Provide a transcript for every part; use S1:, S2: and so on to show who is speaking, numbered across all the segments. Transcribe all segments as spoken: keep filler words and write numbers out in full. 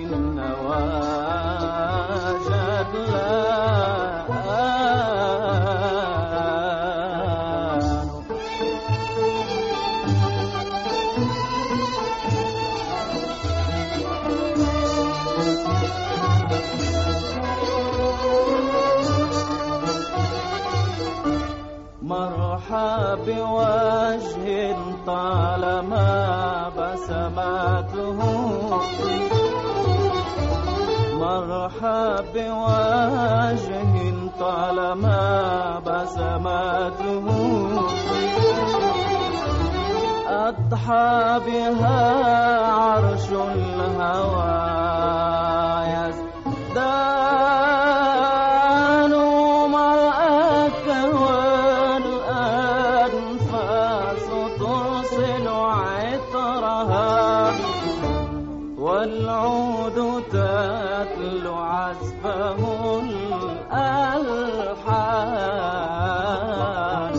S1: النوى جدلان. مرحب بوجه طالما بسماته، مرحب بوجه طالما بسماته، أضحى بها عرش الهوى يزدان. مرأك والأنفاس تصل عطرها، والعود تتلو عزفه الألحان.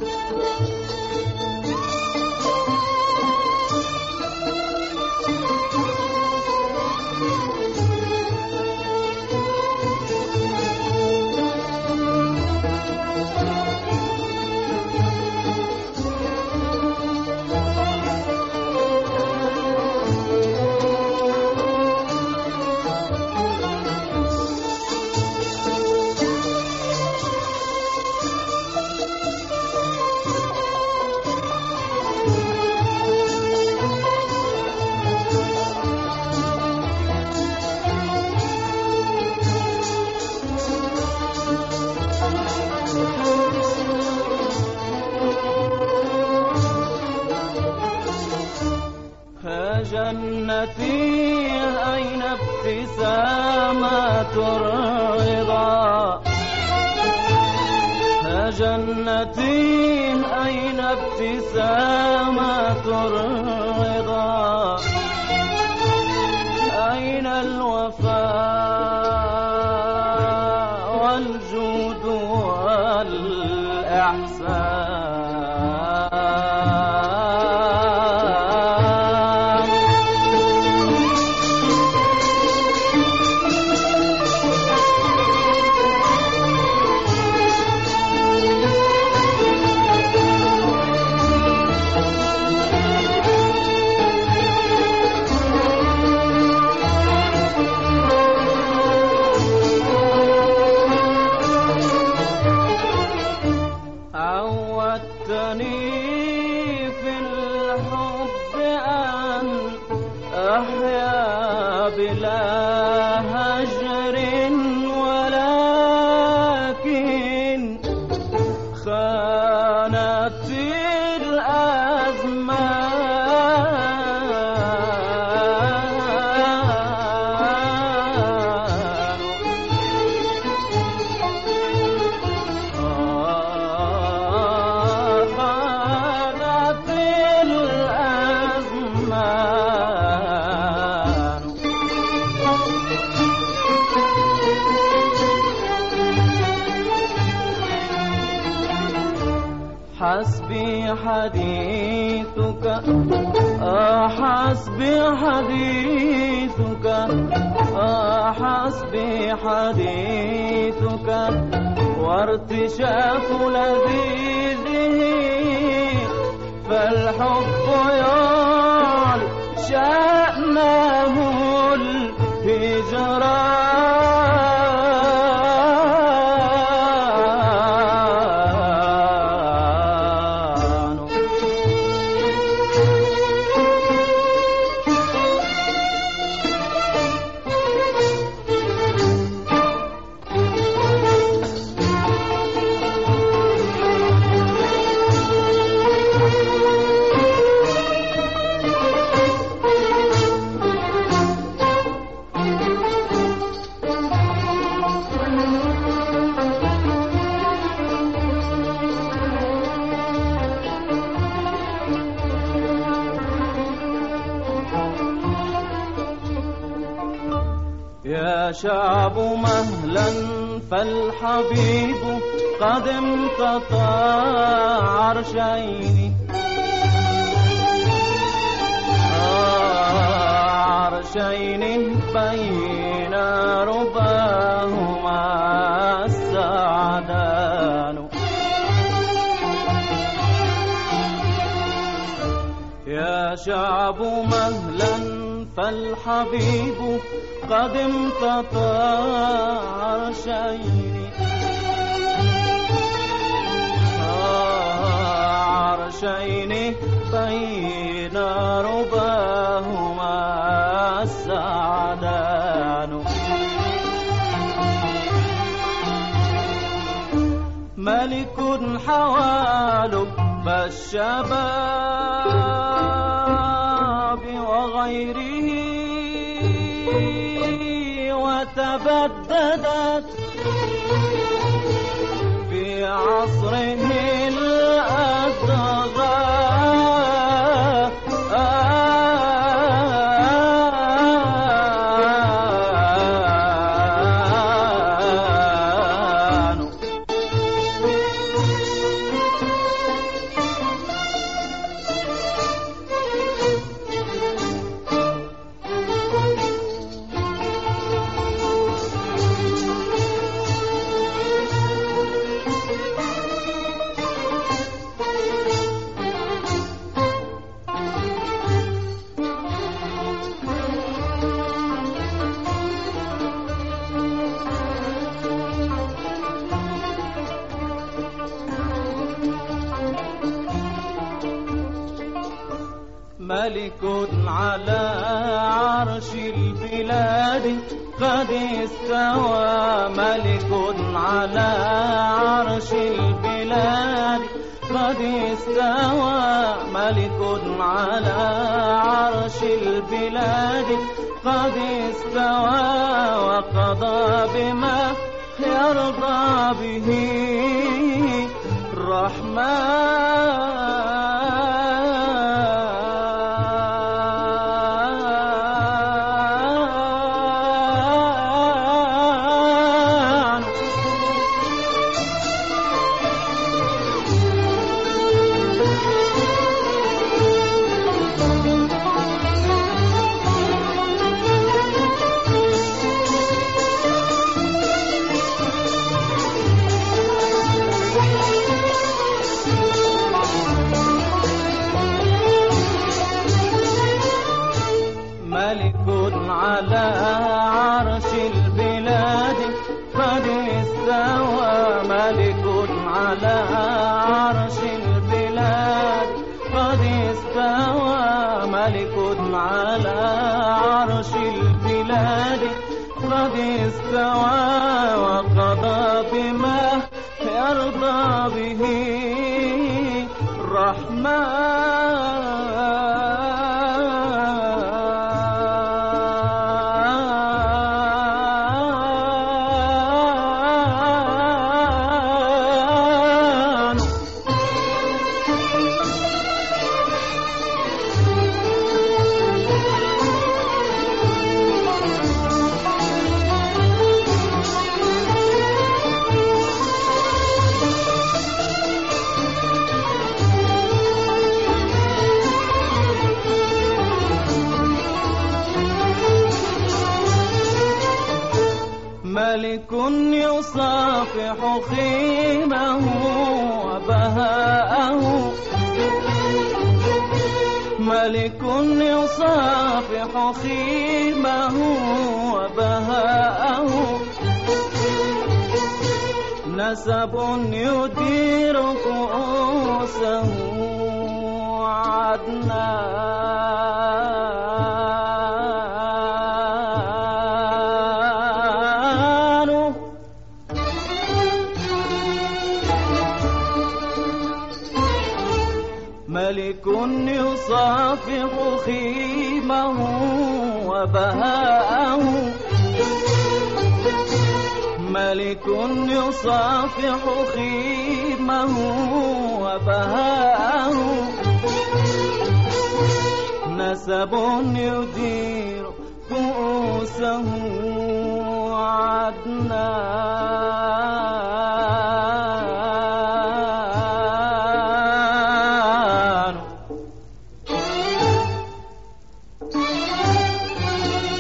S1: جنتي أين ابتسامات الرضا، جنتي أين ابتسامات الرضا، أين الوفاء والجود والإحسان. عودتني في الحب أن أحيا بلا هجر، ولكن خانت الأزمان. خانت الأزمان. حسبي حديثك، آه حسبي حديثك، آه حسبي حديثك، وارتشاف لذيذه، فالحب يعل شأنه الهجران. يا شعب مهلا فالحبيب قد امتطى عرشين، عرش عرشين بين رباهما السعدان. يا شعب مهلا فالحبيب قد امتطى عرشين عرشين بين رباهما السعدان. ملك حوى لب الشباب وغيره وتبددت في عصره ملك على عرش البلاد قد استوى. ملك على عرش البلاد قد استوى. ملك على عرش البلاد قد استوى وقضى بما يرضى به الرحمن. ملك على عرش البلاد قد استوى. ملك على عرش البلاد قد استوى. ملك على عرش البلاد قد استوى وقضى بما يرضى به الرحمن. ملك يصافح خيمه وبهاءه. ملك يصافح خيمه وبهاءه. نسب يدير كؤوسه عدنان. ملك يصافح خيمه وبهاءه. ملك يصافح خيمه وبهاءه. نسب يدير كؤوسه عدنان.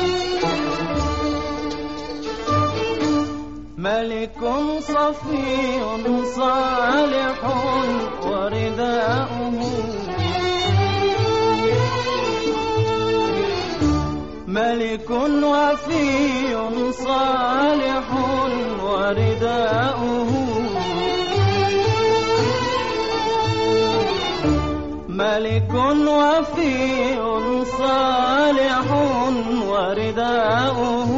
S1: ملك صفي صالح ورداؤه ملك وفي صالح ورداؤه ملك وفي صالح ورداؤه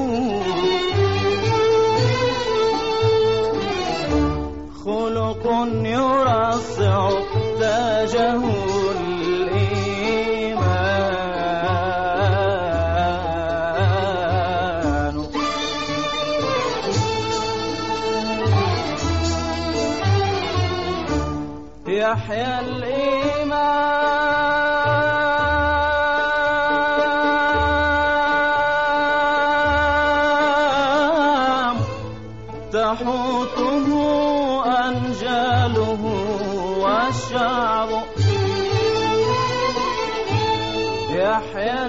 S1: خلق يرصع تاجه الإيمان يحيى الإمام تحوطه أنجاله والشعب يحيى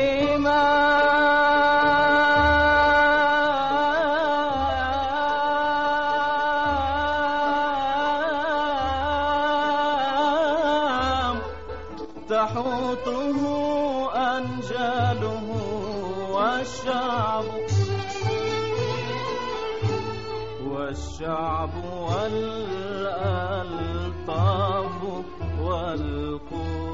S1: الإمام تحوطه أنجاله والشعب والشعب والألطاف والقوة